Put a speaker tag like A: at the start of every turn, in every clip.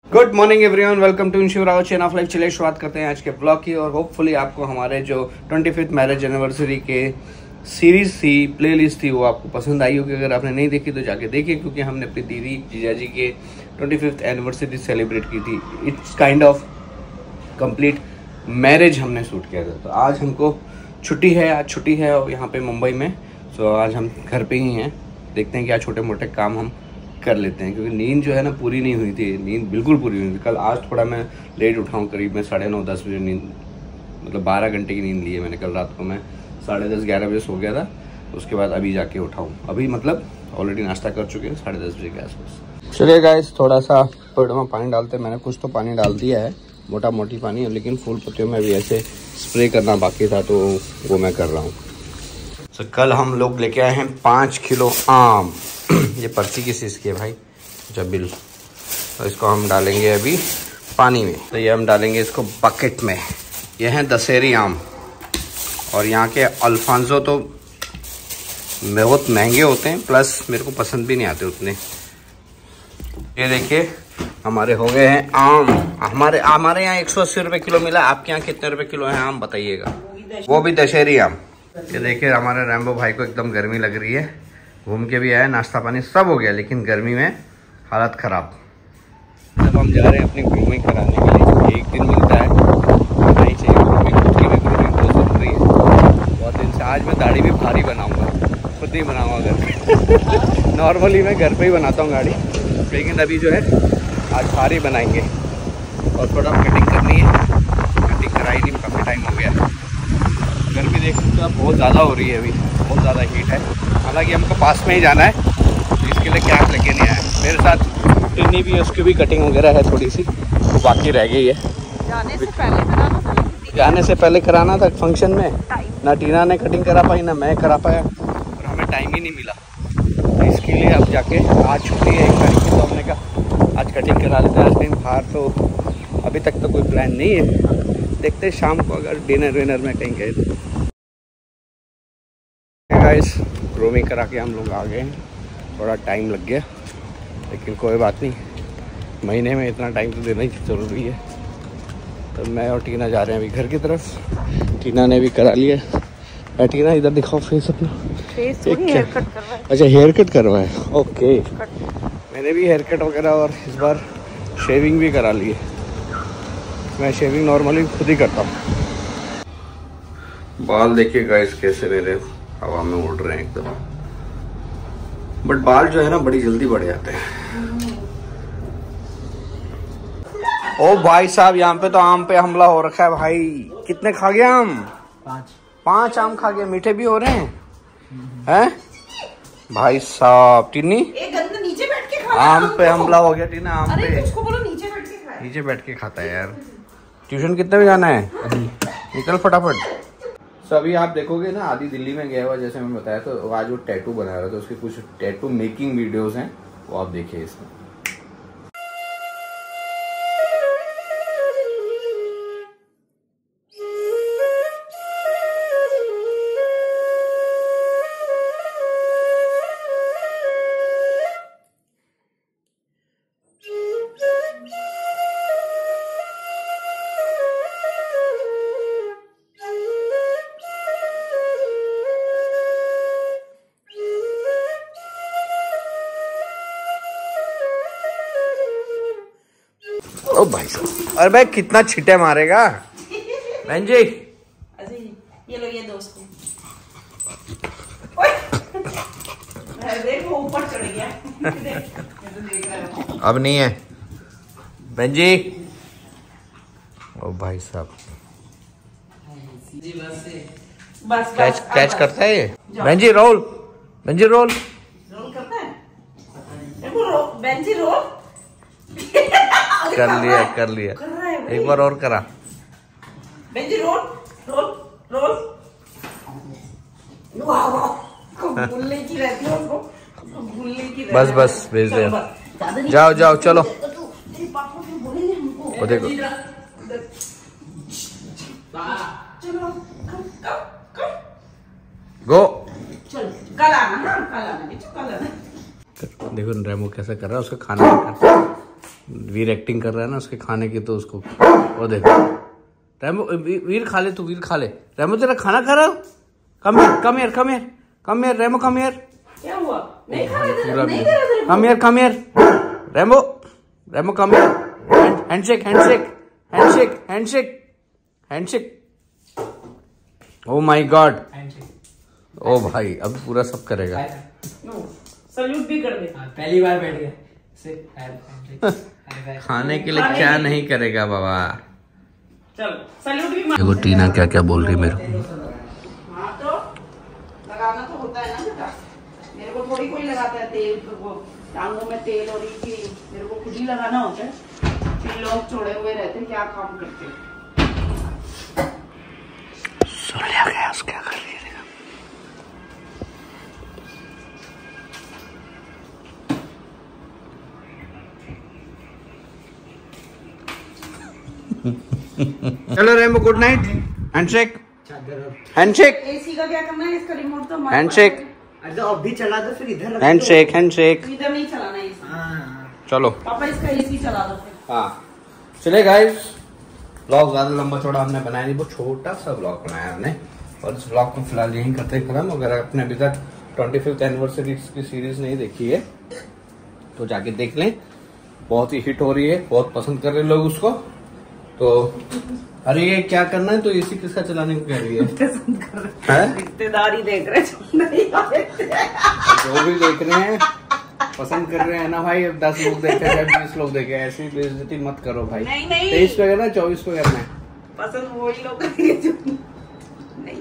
A: Good morning everyone, welcome to Shivrao chain of life. चलिए शुरुआत करते हैं आज के ब्लॉग की और होपफुली आपको हमारे जो 25th मैरिज एनिवर्सरी के सीरीज थी, प्लेलिस्ट थी, वो आपको पसंद आई होगी। अगर आपने नहीं देखी तो जाके देखिए, क्योंकि हमने अपनी दीदी जीजाजी के 25th एनिवर्सरी सेलिब्रेट की थी। It's kind of complete marriage हमने शूट किया था। तो आज हमको छुट्टी है, आज छुट्टी है यहाँ पे मुंबई में। तो आज हम घर पे ही हैं, देखते हैं क्या छोटे मोटे काम हम कर लेते हैं, क्योंकि नींद जो है ना पूरी नहीं हुई थी। नींद बिल्कुल पूरी हुई थी कल। आज थोड़ा मैं लेट उठा हूँ, करीब मैं 9:30-10 बजे नींद, मतलब 12 घंटे की नींद ली है मैंने कल रात को। मैं 10:30-11 बजे सो गया था, उसके बाद अभी जाके उठा हूँ। अभी मतलब ऑलरेडी नाश्ता कर चुके हैं 10:30 बजे के आसपास। चलिए गाइस, थोड़ा सा पेड़ में पानी डालते हैं। मैंने कुछ तो पानी डाल दिया है, मोटा मोटी पानी है, लेकिन फूल पत्तियों में भी ऐसे स्प्रे करना बाकी था, तो वो मैं कर रहा हूँ। तो कल हम लोग लेके आए हैं 5 किलो आम। ये पर्ची किस चीज़ की है भाई? जबिल। तो इसको हम डालेंगे अभी पानी में। तो ये हम डालेंगे इसको बकेट में। ये हैं दशहरी आम, और यहाँ के अल्फांसो तो बहुत महंगे होते हैं, प्लस मेरे को पसंद भी नहीं आते उतने। ये देखिए हमारे हो गए हैं आम। हमारे यहाँ 180 रुपये किलो मिला। आपके यहाँ कितने रुपए किलो है आम बताइएगा? वो भी दशहरी आम। ये देखिए हमारे रैम्बो भाई को एकदम गर्मी लग रही है। घूम के भी आया, नाश्ता पानी सब हो गया, लेकिन गर्मी में हालत ख़राब। जब हम जा रहे हैं अपनी ग्रूमिंग कराने के लिए, एक दिन मिलता है, नहीं चाहिए ग्रूमिंग, खुद की भी ग्रूमिंग बहुत ज़रूरी है। बहुत दिन से आज मैं दाढ़ी भी भारी बनाऊँगा, खुद ही बनाऊँगा घर पे। नॉर्मली मैं घर पे ही बनाता हूँ गाड़ी, लेकिन अभी जो है आज भारी बनाएंगे। और थोड़ा कटिंग करनी है, कटिंग कराई नहीं, काफ़ी टाइम हो गया। गर्मी देख सकते हो बहुत ज़्यादा हो रही है, अभी बहुत ज़्यादा हीट है। हालांकि हमको पास में ही जाना है, तो इसके लिए कैप लेके नहीं आया। मेरे साथ टिन्नी भी है, उसकी भी कटिंग वगैरह है थोड़ी सी, वो बाकी रह गई है। जाने से पहले कराना था फंक्शन में। ना टीना ने कटिंग करा पाई, ना मैं करा पाया, और हमें टाइम ही नहीं मिला। तो इसके लिए अब जाके, आज छुट्टी है 1 तारीख की, तो हमने कहा आज कटिंग करा लेते हैं। आज कहीं बाहर तो अभी तक तो कोई प्लान नहीं है, देखते हैं शाम को अगर डिनर विनर में कहीं गए तो। गाइस, ग्रूमिंग करा के हम लोग आ गए हैं। थोड़ा टाइम लग गया, लेकिन कोई बात नहीं, महीने में इतना टाइम तो देना ही ज़रूरी है। तो मैं और टीना जा रहे हैं अभी घर की तरफ। टीना ने भी करा लिया। टीना इधर दिखाओ फेस अपना। फेस हेयर कट कर रहा है। अच्छा, हेयर कट करवा है, ओके। मैंने भी हेयर कट वगैरह और इस बार शेविंग भी करा ली है। मैं शेविंग नॉर्मली खुद ही करता हूँ। बाल देखिए गाइस कैसे मेरे हवा में उड़ रहे हैं एकदम। बट बाल जो है ना बड़ी जल्दी बढ़ जाते हैं। ओ भाई साहब, यहाँ पे तो आम पे हमला हो रखा है भाई। कितने खा गया आम? 5 आम खा गया। मीठे भी हो रहे हैं भाई साहब। टिन्नी नीचे बैठ के खा। आम पे हमला हो गया टीना, आम पे। उसको बोलो नीचे बैठ के खाए। नीचे बैठ के खाता है यार। ट्यूशन कितने बजे जाना है? निकल फटाफट। तो अभी आप देखोगे ना, आदि दिल्ली में गया हुआ, जैसे मैं बताया, तो आज वो टैटू बना रहा था, तो उसके कुछ टैटू मेकिंग वीडियोस हैं, वो आप देखिए इसमें। ओ भाई साहब, अरे भाई कितना छिटे मारेगा बहन जी। ये लो, ये दोस्त देखो ऊपर चढ़ गया। अब नहीं है बहन जी। ओ भाई साहब, बस कैच करता है ये। बहन जी रोल, बहन जी रोल करता है। बहन जी रोल कर लिया एक बार और करा। Benji roll roll roll. भूलने की रहती है उसको, भूलने की। बस भेज दे। जाओ चलो। वो देखो, गो चलो, कल आना। देखो रैमो कैसा कर रहा है, उसका खाना वीर एक्टिंग कर रहा है ना उसके खाने की, तो उसको वो देखो। रेमो वीर खा ले, तू वीर खा ले। रेमो तेरा खाना खा रहा? Come here come here come here come here Remo come here.
B: क्या हुआ? नहीं खा रहा,
A: come here come here Remo Remo come here. Handshake handshake handshake handshake handshake. Oh my god, ओ भाई अब पूरा सब करेगा।
B: सल्यूट भी कर दे।
C: पहली बार बैठ गया।
A: खाने के लिए क्या नहीं करेगा बाबा।
B: चलो सल्यूट भी।
A: देखो टीना क्या क्या बोल रही मेरे को।
B: हाँ तो लगाना तो होता है ना बेटा, मेरे को थोड़ी कोई लगाता है तेल, तो टांगों में तेल और ये मेरे को खुद ही लगाना होता है। फिर लोग छोड़े हुए रहते हैं, क्या काम करते हैं।
A: सुन लिया गया उसके क्या कर रही है। चलो Remo good night. Handshake handshake.
B: AC का क्या करना है, इसका रिमोट तो
A: हैंडशेक
C: अभी चला दो फिर इधर
A: हैंडशेक हैंडशेक।
B: इधर नहीं चलाना है एसी।
A: चलो
B: पापा इसका एसी चला दो फिर।
A: हाँ चले गाइस, ब्लॉग ज्यादा लंबा चौड़ा हमने बनाया नहीं, बहुत छोटा सा ब्लॉग बनाया हमने, और इस ब्लॉग को फिलहाल यहीं करते खत्म। अगर आपने अभी तक 25th एनिवर्सरी की सीरीज नहीं देखी है तो जाके देख लें, बहुत ही हिट हो रही है, बहुत पसंद कर रहे हैं लोग उसको। तो अरे ये क्या करना है, तो एसी किसका चलाने को कह रही है?
B: रिश्तेदारी देख रहे
A: जो भी देख रहे हैं पसंद कर रहे हैं ना भाई। अब 10 लोग देखे चाहे 20 लोग देखे, ऐसी बेइज्जती मत करो भाई।
B: नहीं नहीं
A: 23 पे करना है, 24 पे करना है।
B: पसंद वही लोग करेंगे जो नहीं।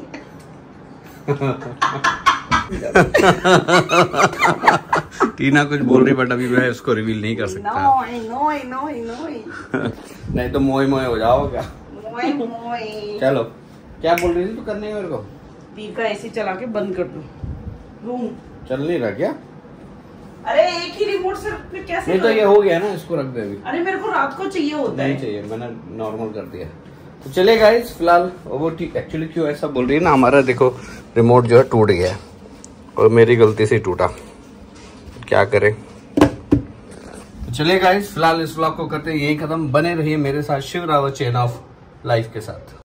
A: टीना कुछ बोल रही बट अभी मैं इसको रिवील नहीं कर सकता।
B: नो
A: नहीं तो मोए मोए हो जाओगा।
B: मोए
A: चलो क्या बोल रही थी तू करने मेरे को?
B: पी का एसी चला के बंद कर दो रूम।
A: चल नहीं रहा क्या?
B: अरे एक ही रिमोट से फिर कैसे?
A: नहीं तो ये हो गया ना, इसको रख दे अभी।
B: अरे मेरे को रात को चाहिए होता है।
A: नहीं चाहिए, मैंने नॉर्मल कर दिया। तो चले गाइस फिलहाल वो ठीक एक्चुअली क्यों ऐसा बोल रही है ना, हमारा देखो रिमोट जो है टूट गया है और मेरी गलती से टूटा, क्या करें। तो चले गाइस फिलहाल इस व्लॉग को करते हैं यही खत्म। बने रहिए मेरे साथ Shiv Rawat chain of life के साथ।